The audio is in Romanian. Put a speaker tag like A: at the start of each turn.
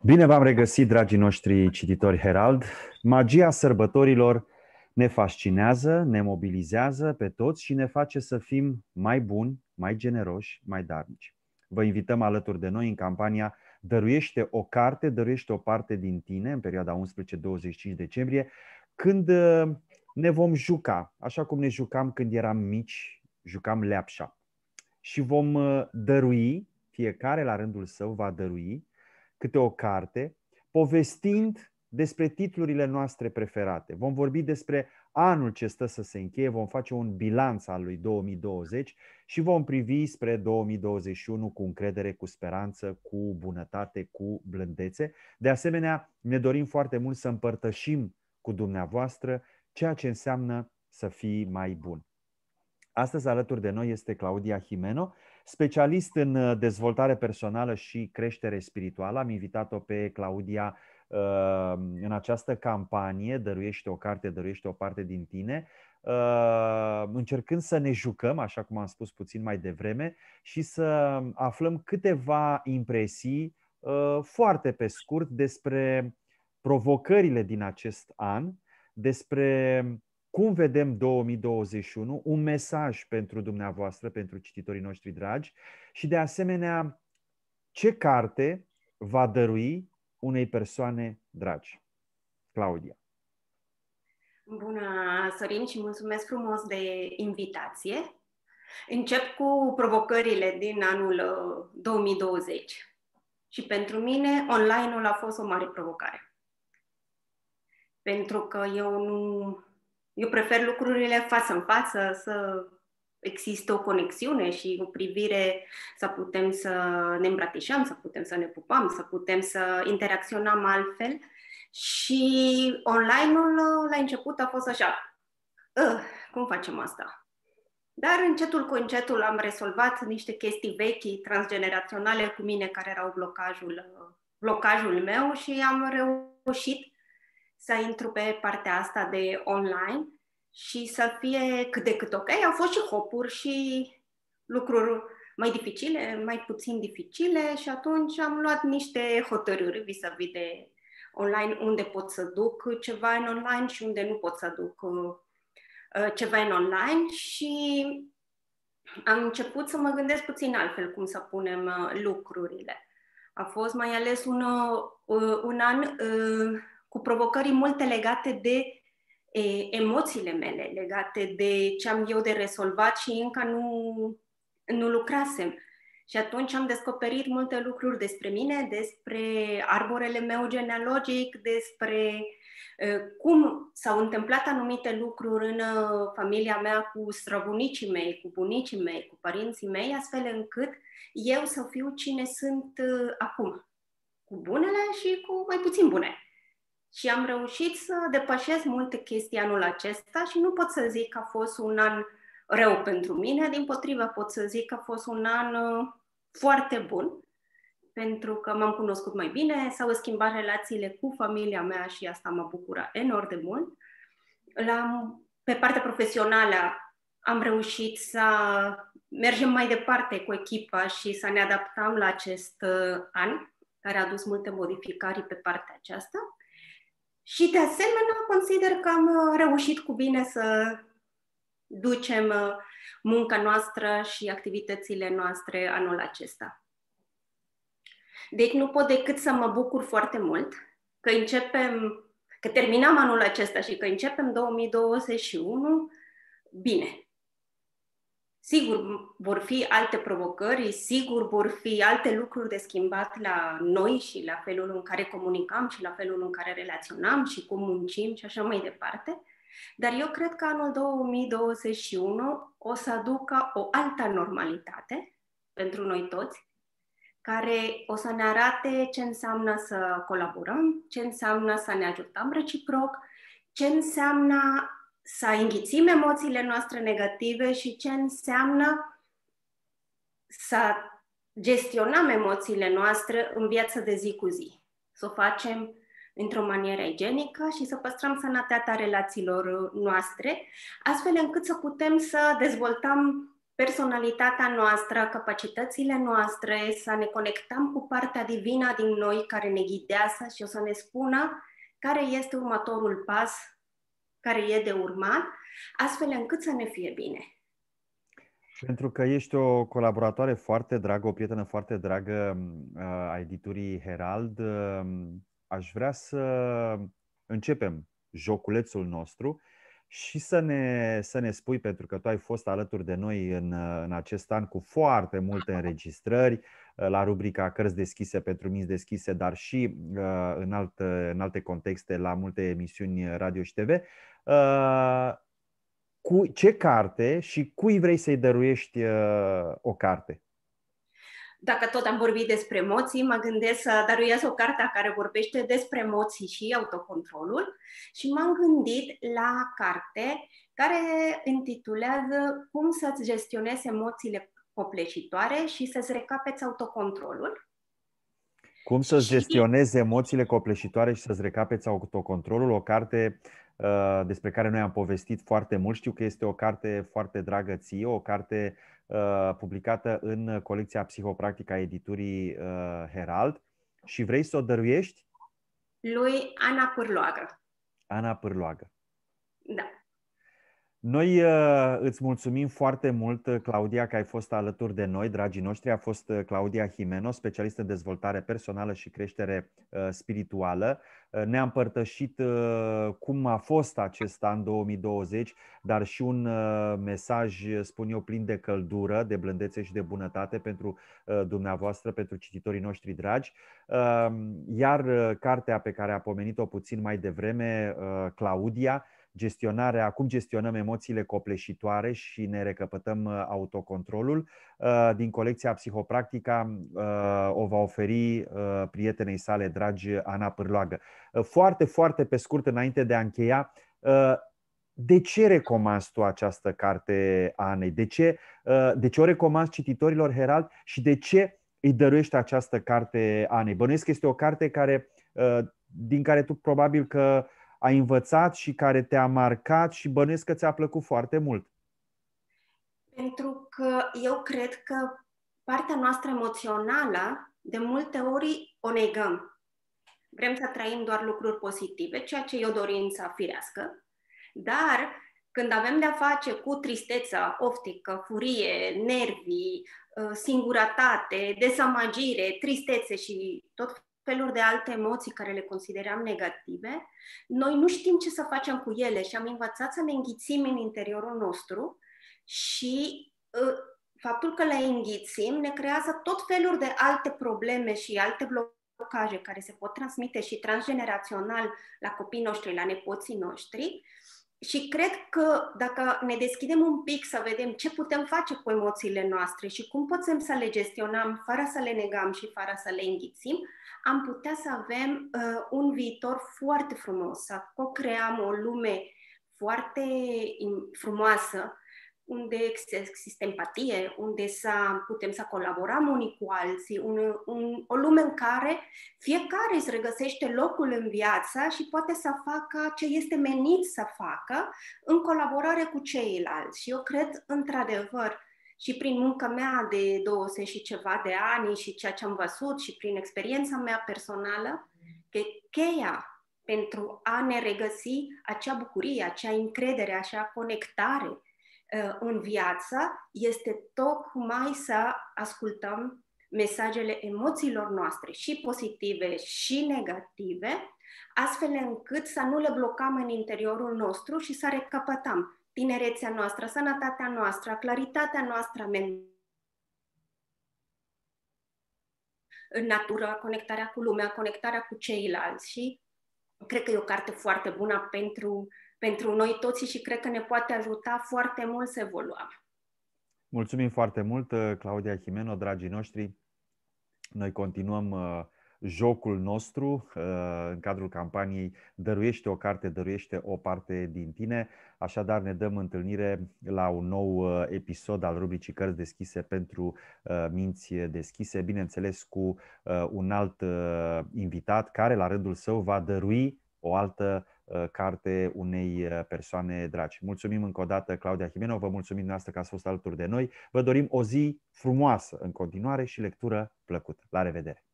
A: Bine v-am regăsit, dragii noștri cititori Herald. Magia sărbătorilor ne fascinează, ne mobilizează pe toți și ne face să fim mai buni, mai generoși, mai darnici. Vă invităm alături de noi în campania Dăruiește o carte, dăruiește o parte din tine în perioada 11-25 decembrie, când ne vom juca, așa cum ne jucam când eram mici, jucam leapșa. Și vom dărui, fiecare la rândul său va dărui câte o carte, povestind despre titlurile noastre preferate. Vom vorbi despre anul ce stă să se încheie, vom face un bilanț al lui 2020 și vom privi spre 2021 cu încredere, cu speranță, cu bunătate, cu blândețe. De asemenea, ne dorim foarte mult să împărtășim cu dumneavoastră ceea ce înseamnă să fii mai bun. Astăzi alături de noi este Claudia Jimeno, specialist în dezvoltare personală și creștere spirituală. Am invitat-o pe Claudia în această campanie Dăruiește o carte, dăruiește o parte din tine, încercând să ne jucăm, așa cum am spus puțin mai devreme, și să aflăm câteva impresii foarte pe scurt despre provocările din acest an, despre cum vedem 2021, un mesaj pentru dumneavoastră, pentru cititorii noștri dragi și de asemenea ce carte va dărui unei persoane dragi. Claudia.
B: Bună, Sorin, și mulțumesc frumos de invitație. Încep cu provocările din anul 2020 și pentru mine online-ul a fost o mare provocare. Pentru că eu prefer lucrurile față în față, să există o conexiune și o privire, să putem să ne îmbrățișăm, să putem să ne pupăm, să putem să interacționăm altfel. Și online-ul la început a fost așa, cum facem asta? Dar încetul cu încetul am rezolvat niște chestii vechi, transgeneraționale cu mine, care erau blocajul meu și am reușit să intru pe partea asta de online și să fie cât de cât ok. Au fost și hopuri și lucruri mai dificile, mai puțin dificile și atunci am luat niște hotărâri vis-a-vis de online, unde pot să duc ceva în online și unde nu pot să duc ceva în online și am început să mă gândesc puțin altfel cum să punem lucrurile. A fost mai ales un an cu provocări multe legate de emoțiile mele, legate de ce am eu de rezolvat și încă nu lucrasem. Și atunci am descoperit multe lucruri despre mine, despre arborele meu genealogic, despre cum s-au întâmplat anumite lucruri în familia mea cu străbunicii mei, cu bunicii mei, cu părinții mei, astfel încât eu să fiu cine sunt acum, cu bunele și cu mai puțin bune. Și am reușit să depășesc multe chestii anul acesta și nu pot să zic că a fost un an rău pentru mine, dimpotrivă pot să zic că a fost un an foarte bun, pentru că m-am cunoscut mai bine, s-au schimbat relațiile cu familia mea și asta mă bucură enorm de mult. Pe partea profesională am reușit să mergem mai departe cu echipa și să ne adaptăm la acest an, care a adus multe modificări pe partea aceasta. Și de asemenea consider că am reușit cu bine să ducem munca noastră și activitățile noastre anul acesta. Deci nu pot decât să mă bucur foarte mult că terminăm anul acesta și că începem 2021 bine. Sigur vor fi alte provocări, sigur vor fi alte lucruri de schimbat la noi și la felul în care comunicăm și la felul în care relaționăm și cum muncim și așa mai departe. Dar eu cred că anul 2021 o să aducă o altă normalitate pentru noi toți, care o să ne arate ce înseamnă să colaborăm, ce înseamnă să ne ajutăm reciproc, ce înseamnă să înghițim emoțiile noastre negative și ce înseamnă să gestionăm emoțiile noastre în viața de zi cu zi. Să o facem într-o manieră igienică și să păstrăm sănătatea relațiilor noastre, astfel încât să putem să dezvoltăm personalitatea noastră, capacitățile noastre, să ne conectăm cu partea divină din noi care ne ghidează și o să ne spună care este următorul pas care e de urmat, astfel încât să ne fie bine.
A: Pentru că ești o colaboratoare foarte dragă, o prietenă foarte dragă a editurii Herald, aș vrea să începem joculețul nostru și să ne spui, pentru că tu ai fost alături de noi în acest an cu foarte multe înregistrări la rubrica Cărți deschise pentru minți deschise, dar și în alte contexte la multe emisiuni radio și TV. Cu ce carte și cui vrei să-i dăruiești o carte?
B: Dacă tot am vorbit despre emoții, mă gândesc să dăruiesc o carte care vorbește despre emoții și autocontrolul și m-am gândit la carte care intitulează Cum să-ți gestionezi emoțiile copleșitoare și să-ți recapeți autocontrolul.
A: Cum să-ți gestionezi emoțiile copleșitoare și să-ți recapeți autocontrolul, o carte despre care noi am povestit foarte mult. Știu că este o carte foarte dragă ție, o carte publicată în colecția Psihopractica a editurii Herald și vrei să o dăruiești?
B: Lui Ana Pârloagă.
A: Ana Pârloagă.
B: Da.
A: Noi îți mulțumim foarte mult, Claudia, că ai fost alături de noi, dragii noștri. A fost Claudia Jimeno, specialistă în dezvoltare personală și creștere spirituală. Ne-a împărtășit cum a fost acest an 2020, dar și un mesaj, spun eu, plin de căldură, de blândețe și de bunătate pentru dumneavoastră, pentru cititorii noștri dragi. Iar cartea pe care a pomenit-o puțin mai devreme, Claudia, cum gestionăm emoțiile copleșitoare și ne recăpătăm autocontrolul, din colecția Psihopractica, o va oferi prietenei sale dragi, Ana Pârloagă. Foarte, foarte pe scurt, înainte de a încheia, de ce recomanzi tu această carte, Anei? De ce o recomanzi cititorilor Herald și de ce îi dăruiești această carte, Anei? Bănuiesc că este o carte din care tu probabil că ai învățat și care te-a marcat și bănuiesc că ți-a plăcut foarte mult.
B: Pentru că eu cred că partea noastră emoțională, de multe ori o negăm. Vrem să trăim doar lucruri pozitive, ceea ce e o dorință firească, dar când avem de-a face cu tristețea, oftică, furie, nervii, singurătate, dezamăgire, tristețe și tot feluri de alte emoții care le considerăm negative, noi nu știm ce să facem cu ele și am învățat să le înghițim în interiorul nostru și faptul că le înghițim ne creează tot feluri de alte probleme și alte blocaje care se pot transmite și transgenerațional la copiii noștri, la nepoții noștri. Și cred că dacă ne deschidem un pic să vedem ce putem face cu emoțiile noastre și cum putem să le gestionăm fără să le negăm și fără să le înghițim, am putea să avem un viitor foarte frumos, să co-creăm o lume foarte frumoasă, unde există empatie, unde putem să colaborăm unii cu alții, o lume în care fiecare își regăsește locul în viață și poate să facă ce este menit să facă în colaborare cu ceilalți. Și eu cred, într-adevăr, și prin munca mea de 20 și ceva de ani și ceea ce am văzut și prin experiența mea personală, că cheia pentru a ne regăsi acea bucurie, acea încredere, acea conectare în viață este tocmai să ascultăm mesajele emoțiilor noastre, și pozitive și negative, astfel încât să nu le blocăm în interiorul nostru și să recapătăm tinerețea noastră, sănătatea noastră, claritatea noastră în natură, conectarea cu lumea, conectarea cu ceilalți. Și cred că e o carte foarte bună pentru noi toți și cred că ne poate ajuta foarte mult să evoluăm.
A: Mulțumim foarte mult, Claudia Jimeno, dragii noștri. Noi continuăm jocul nostru în cadrul campaniei Dăruiește o carte, dăruiește o parte din tine. Așadar ne dăm întâlnire la un nou episod al rubricii Cărți deschise pentru minți deschise, bineînțeles cu un alt invitat care la rândul său va dărui o altă carte unei persoane dragi. Mulțumim încă o dată, Claudia Jimeno, vă mulțumim dumneavoastră că ați fost alături de noi. Vă dorim o zi frumoasă în continuare și lectură plăcută. La revedere!